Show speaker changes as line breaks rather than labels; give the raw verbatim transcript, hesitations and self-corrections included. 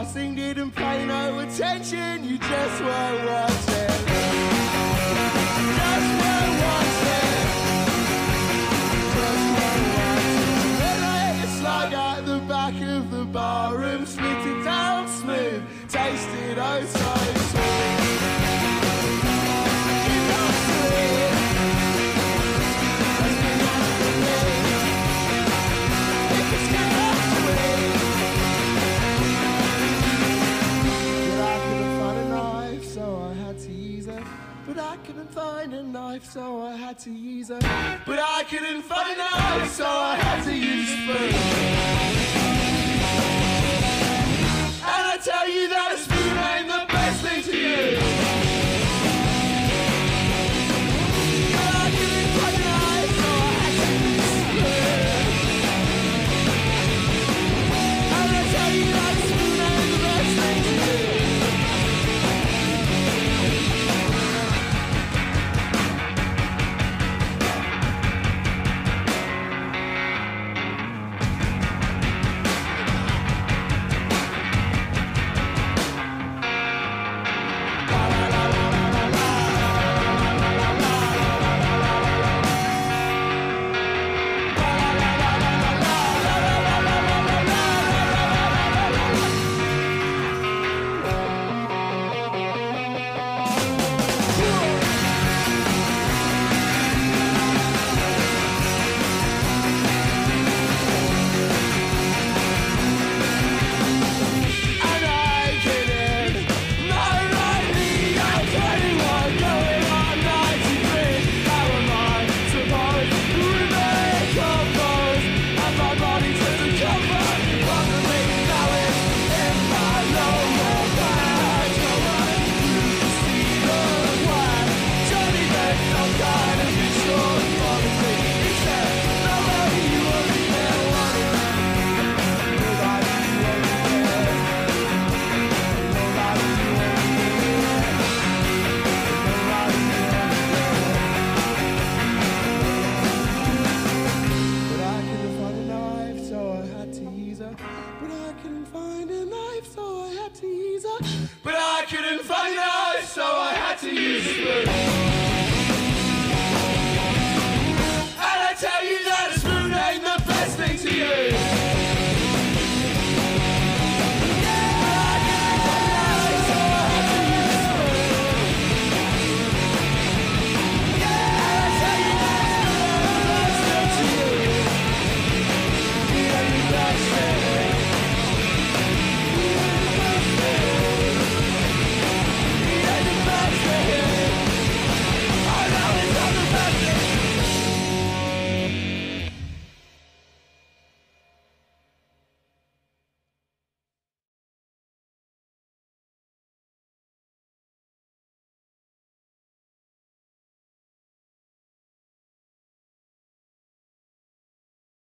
passing, didn't pay no attention, you just weren't watching. Just weren't watching. Just weren't watching. Then I hit a slug at the back of the bar and split it down smooth, tasted oh so sweet. You know sweet. That's been enough for me. If it's got sweet. But I couldn't find a knife, so I had to use it. But I couldn't find a knife, so I had to use it. But I couldn't find a knife, so I had to use a spoon. And I tell you that a spoon ain't the best thing to use. But I couldn't find a knife, so I had to use a spoon. And I tell you that a spoon ain't the best thing to use. But I couldn't find a knife, so I had to use a spoon.